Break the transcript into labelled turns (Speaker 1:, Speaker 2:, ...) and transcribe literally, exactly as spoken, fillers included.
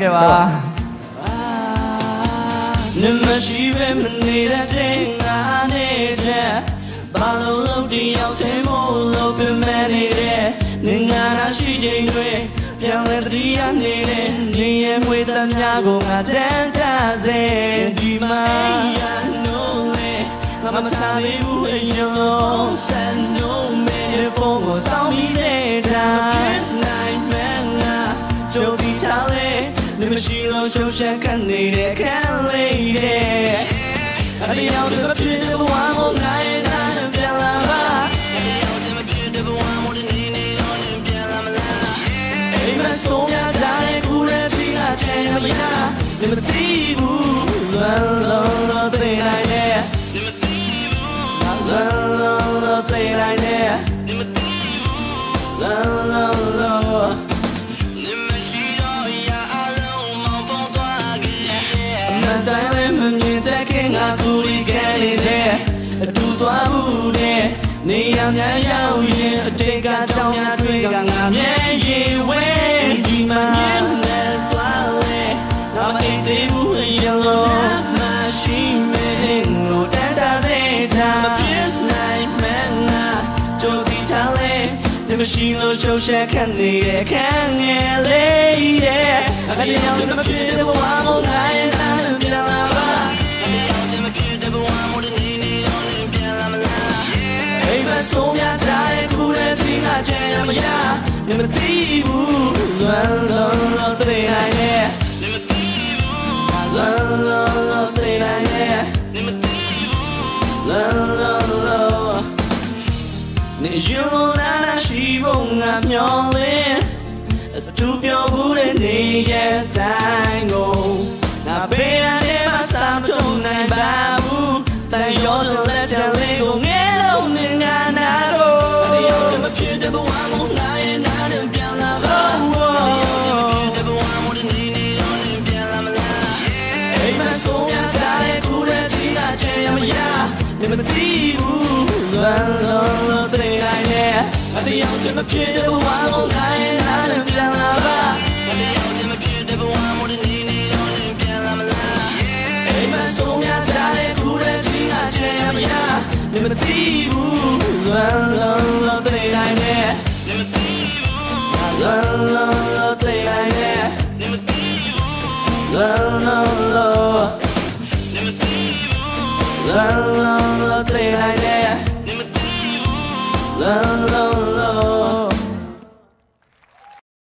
Speaker 1: ကဲပါနမရှိပဲမနေတဲ့တဲ့ငါနဲ့တဲ့ဘာလို့လို့ဒီရောက်ချင်မို့လို့ပြမနေတဲ့နေငါနာရှိချိန်တွေပြန်လဲတတိယနေတဲ့နေရဲ့ငွေတများကိုငါတန်းတစေဒီမှာငါမချလေးဘူးအရင်လုံးဆန်လို့မဲပုံကိုစောင်းပြီးနေတာနိုင်မှန်းငါကြိုပြီးထားလေနေမရှိလို့ရှုံးရှက်ခံနေတဲ့ခံလေးတဲ့အတရားစပပြည့်တဲ့ဘဝကိုငါရဲ့နာနဲ့ပြန်လာပါအတရားစပပြည့်တဲ့ဘဝကိုနေနေတော့ပြန်လာမလားအိမ်မဆုံးရတဲ့ကူရဲ့ဒီကချင်မရနေမသိဘူးလောလောလောတဲ့နိုင်တဲ့နေမသိဘူးလောလောလောတဲ့နိုင်တဲ့နေမသိဘူးလောလောလောနေမရှိတော့ရအလုံးမောင်းပေါ်သွားခဲ့အမှန်တိုင်းလည်းမမြင်တဲ့ခင်ငါကူရီခဲ့နေတဲ့အတူသွားဘူးနဲ့နေရများရောက်ရင်အတိတ်ကကြောင်းများတွေကငါမျက်ရည်ဝဲဒီမှာနဲ့သွားလေငါမအိတ်သေးဘူးအရင်လုံးမရှိမဲလို့တန်တာသေးတာမပြည့်နိုင်မှန်းငါကြိုပြီးထားလေဒီမရှိလို့ရှုံးရှက်ခံနေတဲ့ခံငယ်လေးရဲ့အတရားစမပြည့်တဲ့ဘဝကိုငါရဲ့နာနဲ့ပြန်လာပါအတရားစမပြည့်တဲ့ဘဝကိုနေနေတော့ပြန်လာမလားအိမ်မဆုံးရတဲ့ကူရဲ့ဒီကချင်မရနေမသိဘူးလွန်လွန်လို့တဲ့နိုင်နဲ့နေမသိဘူးလွန်လွန်လို့တဲ့နိုင်နဲ့နေမသိဘူးလွန်လွန်လို့နေယူနာရှိဖို့ငါမျောလင်းအတူပြောဘူးတဲ့နေရဲ့တိုင်းကိုငါဘေးရတဲ့မစမ်းထုံနိုင်ပါဘူးတန်ရောတဲ့ချမ်းလေးကိုငဲလို့နေငါနာကိုအတရားစမဖြစ်တဲ့ဘဝကိုငါရဲ့နာနဲ့ပြန်လာပါအတရားစမဖြစ်တဲ့ဘဝကိုနေနေတော့ပြန်လာမလားအိမ်မဆုံးရတဲ့ကူတဲ့ဒီကချင်မရနေမသိဘူးလွန်လွန်လို့တဲ့နိုင်နဲ့အတရားစမဖြစ်တဲ့ဘဝကိုငါရဲ့နာနဲ့ပြန်လာပါအတရားစမဖြစ်တဲ့ဘဝကိုနေနေတော့ပြန်လာမလားအိမ်မဆုံးရတဲ့ကူတဲ့ဒီကချင်မရနေမသိဘူးလွန်လွန်လို့တဲ့နိုင်နဲ့နေမသိဘူးလွန်လွန်လို့တဲ့နိုင်နဲ့နေမသိဘူးလွန်လွန်လို့နေမသိဘူးလွန်လွန်လို့တဲ့နိုင်နဲ့နေမသိဘူးလွန်လွန်